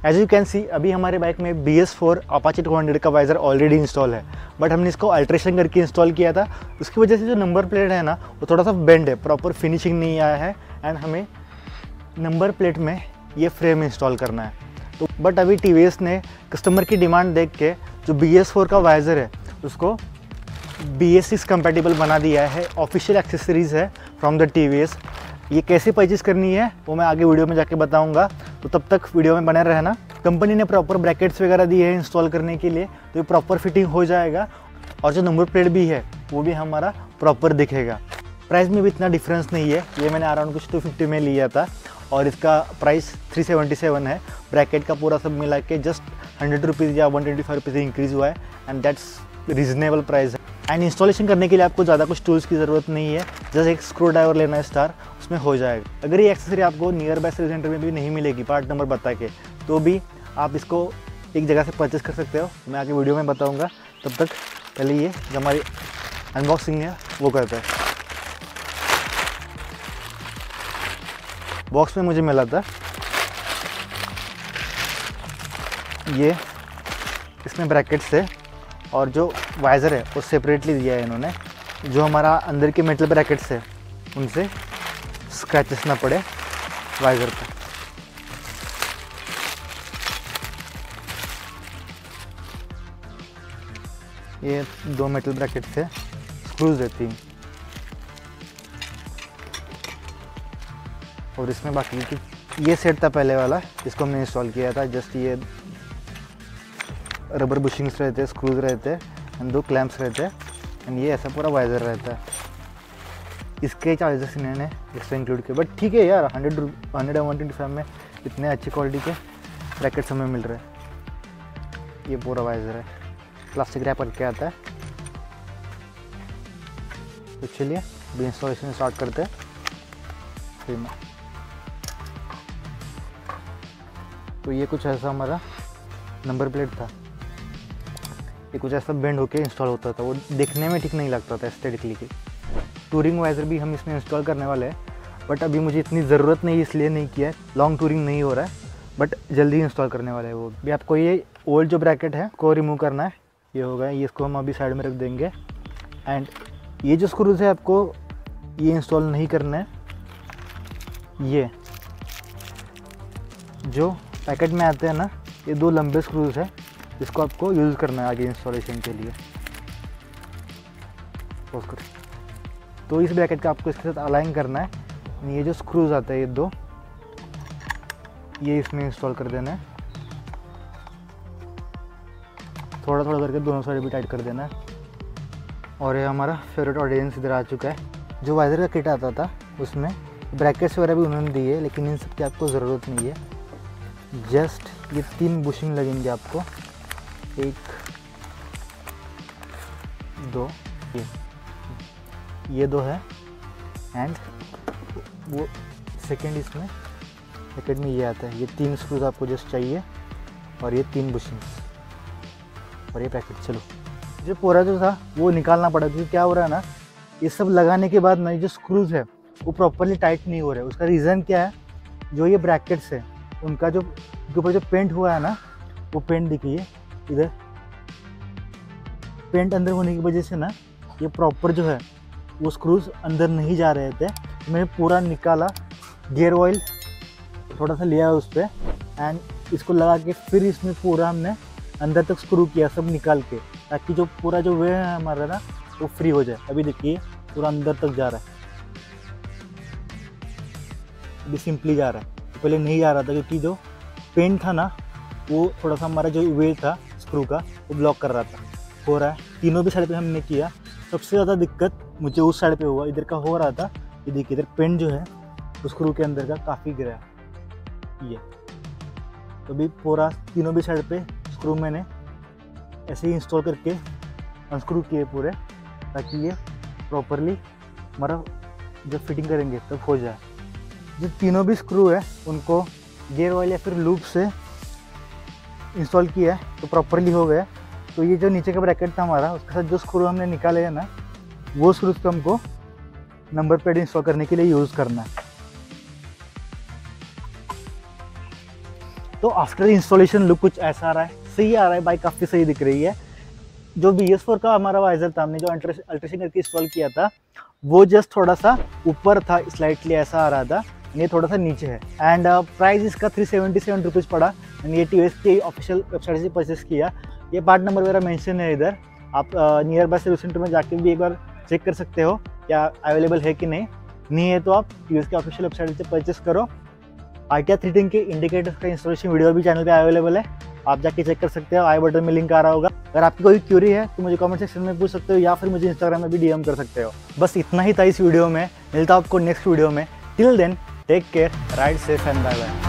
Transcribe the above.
As you can see अभी हमारे bike में BS4 अपाचे 200 का वाइज़र ऑलरेडी इंस्टॉल है, बट हमने इसको अल्ट्रेशन करके इंस्टॉल किया था। उसकी वजह से जो नंबर प्लेट है ना वो थोड़ा सा बेंड है, प्रॉपर फिनिशिंग नहीं आया है एंड हमें नंबर प्लेट में ये फ्रेम इंस्टॉल करना है। तो बट अभी TVS ने कस्टमर की डिमांड देख के जो BS4 का वाइज़र है उसको BS6 कंपैटिबल बना दिया है। ऑफिशियल एक्सेसरीज़ है फ्रॉम द TVS। ये कैसे परचेज़ करनी है वो मैं आगे वीडियो में जाके बताऊंगा, तो तब तक वीडियो में बने रहना। कंपनी ने प्रॉपर ब्रैकेट्स वगैरह दिए हैं इंस्टॉल करने के लिए, तो ये प्रॉपर फिटिंग हो जाएगा और जो नंबर प्लेट भी है वो भी हमारा प्रॉपर दिखेगा। प्राइस में भी इतना डिफरेंस नहीं है, ये मैंने अराउंड कुछ 250 में लिया था और इसका प्राइस 377 है। ब्रैकेट का पूरा सब मिला के जस्ट 100 रुपीज़ या 125 रुपीज़ इंक्रीज़ हुआ है एंड दैट्स रीज़नेबल प्राइस है। एंड इंस्टॉलेशन करने के लिए आपको ज़्यादा कुछ टूल्स की ज़रूरत नहीं है, जस्ट एक स्क्रू ड्राइवर लेना है स्टार, उसमें हो जाएगा। अगर ये एक्सेसरी आपको नियर बाय सर्विस सेंटर में भी नहीं मिलेगी पार्ट नंबर बता के, तो भी आप इसको एक जगह से परचेस कर सकते हो, मैं आगे वीडियो में बताऊंगा। तब तक पहले ये जो हमारी अनबॉक्सिंग है वो करते हैं। बॉक्स में मुझे मिला था ये, इसमें ब्रैकेट्स है और जो वाइज़र है वो सेपरेटली दिया है इन्होंने, जो हमारा अंदर के मेटल ब्रैकेट्स है उनसे स्क्रैचेस ना पड़े वाइज़र पर। ये 2 मेटल ब्रैकेट्स है, स्क्रूज है 3 और इसमें बाकी की ये सेट था पहले वाला, इसको हमने इंस्टॉल किया था। जस्ट ये रबर बुशिंग्स रहते हैं, स्क्रूज रहते हैं एंड 2 क्लैंप्स रहते हैं एंड ये ऐसा पूरा वाइज़र रहता है। इसके चार्जेस इन्होंने एक्स्ट्रा इंक्लूड किए, बट ठीक है यार, 125 में इतने अच्छी क्वालिटी के ब्रैकेट्स हमें मिल रहे हैं। ये पूरा वाइज़र है, प्लास्टिक रैप करके आता है। तो चलिए अभी इंस्टॉलेशन स्टार्ट करते हैं। फिर में तो ये कुछ ऐसा हमारा नंबर प्लेट था, ये कुछ ऐसा बेंड होके इंस्टॉल होता था, वो देखने में ठीक नहीं लगता था एस्थेटिकली की। टूरिंग वाइज़र भी हम इसमें इंस्टॉल करने वाले हैं, बट अभी मुझे इतनी ज़रूरत नहीं इसलिए नहीं किया है, लॉन्ग टूरिंग नहीं हो रहा है, बट जल्दी इंस्टॉल करने वाले हैं। वो भी आपको ये ओल्ड जो ब्रैकेट है को रिमूव करना है, ये होगा, ये इसको हम अभी साइड में रख देंगे। एंड ये जो स्क्रूज है आपको ये इंस्टॉल नहीं करना है, ये जो पैकेट में आते हैं ना ये 2 लंबे स्क्रूज है, इसको आपको यूज़ करना है आगे इंस्टॉलेशन के लिए। तो इस ब्रैकेट का आपको इसके साथ अलाइन करना है। ये जो स्क्रूज आता है ये 2, ये इसमें इंस्टॉल कर देना है, थोड़ा थोड़ा करके दोनों साइड भी टाइट कर देना है। और ये हमारा फेवरेट ऑडियंस इधर आ चुका है। जो वाइज़र का किट आता था उसमें ब्रैकेट्स वगैरह भी उन्होंने दिए है, लेकिन इन सब की आपको ज़रूरत नहीं है। जस्ट ये 3 बुशिंग लगेंगे आपको, 1 2 ये 2 है एंड वो सेकेंड इसमें पैकेट में ये आता है। ये 3 स्क्रूज आपको जस्ट चाहिए और ये 3 बुशिंग्स और ये पैकेट। चलो जो पूरा जो था वो निकालना पड़ा, क्योंकि क्या हो रहा है ना, ये सब लगाने के बाद ना ये जो स्क्रूज है वो प्रॉपरली टाइट नहीं हो रहे। उसका रीज़न क्या है, जो ये ब्रैकेट्स है उनका जो ऊपर जो पेंट हुआ है ना, वो पेंट देखिए इधर, पेंट अंदर होने की वजह से ना ये प्रॉपर जो है वो स्क्रूज अंदर नहीं जा रहे थे। तो मैंने पूरा निकाला, गियर ऑयल थोड़ा सा लिया उस पर एंड इसको लगा के फिर इसमें पूरा हमने अंदर तक स्क्रू किया सब निकाल के, ताकि जो पूरा जो वे है हमारा ना वो फ्री हो जाए। अभी देखिए पूरा अंदर तक जा रहा है, अभी सिंपली जा रहा है, तो पहले नहीं जा रहा था क्योंकि जो पेंट था ना वो थोड़ा सा हमारा जो वे था स्क्रू का वो ब्लॉक कर रहा था। हो रहा है, तीनों भी साइड पे हमने किया। सबसे ज़्यादा दिक्कत मुझे उस साइड पे हुआ, इधर का हो रहा था। ये देखिए इधर पेंट जो है तो स्क्रू के अंदर का काफ़ी गिरा ये, तो भी पूरा तीनों भी साइड पे स्क्रू मैंने ऐसे ही इंस्टॉल करके अनस्क्रू किए पूरे, ताकि ये प्रॉपरली हमारा जब फिटिंग करेंगे तब हो जाए। जो तीनों भी स्क्रू है उनको गियर ऑयल या फिर लूप से इंस्टॉल किया है तो प्रॉपरली हो गया। तो ये जो नीचे का ब्रैकेट था हमारा, उसके साथ जो स्क्रू हमने निकाले है ना, वो स्क्रूज को हमको नंबर प्लेट इंस्टॉल करने के लिए यूज़ करना है। तो आफ्टर इंस्टॉलेशन लुक कुछ ऐसा आ रहा है, सही आ रहा है, बाइक काफ़ी सही दिख रही है। जो BS4 का हमारा वाइजर था, हमने जो अल्ट्रेशन करके इंस्टॉल किया था, वो जस्ट थोड़ा सा ऊपर था, स्लाइटली ऐसा आ रहा था, ये थोड़ा सा नीचे है। एंड प्राइस इसका 377 रुपीज़ पड़ा। एंड ये TVS की ऑफिशियल वेबसाइट से परचेस किया। ये पार्ट नंबर मेरा मेंशन है इधर, आप नियर बाय सर्विस सेंटर में जाके भी एक बार चेक कर सकते हो क्या अवेलेबल है कि नहीं है तो आप TVS के ऑफिशियल वेबसाइट से परचेस करो। RTR 310 के इंडिकेटर्स का इंस्टॉलेशन वीडियो भी चैनल पे अवेलेबल है, आप जाके चेक कर सकते हो, आई बटन में लिंक आ रहा होगा। अगर आपकी कोई क्यूरी है तो मुझे कमेंट सेक्शन में पूछ सकते हो या फिर मुझे इंस्टाग्राम में भी DM कर सकते हो। बस इतना ही था इस वीडियो में, मिलता हूं आपको नेक्स्ट वीडियो में। Till then take care, ride safe and bye bye.